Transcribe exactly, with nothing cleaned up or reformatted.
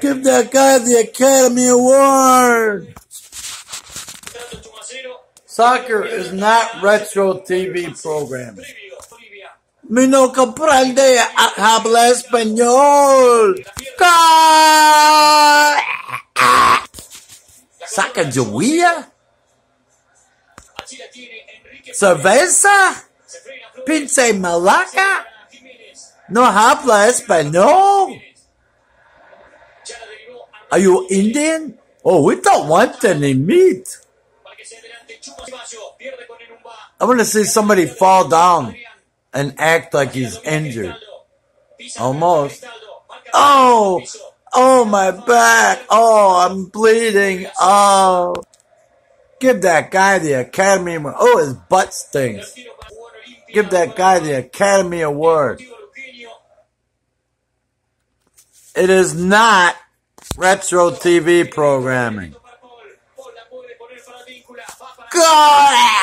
Give that guy the Academy Award. Soccer is not retro T V programming. Mi no comprende, habla español. Sacagawea? Cerveza? Pinche malaca? No habla español? Are you Indian? Oh, we don't want any meat. I want to see somebody fall down and act like he's injured. Almost. Oh, oh, my back. Oh, I'm bleeding. Oh. Give that guy the Academy Award. Oh, his butt stinks. Give that guy the Academy Award. It is not retro T V programming. God!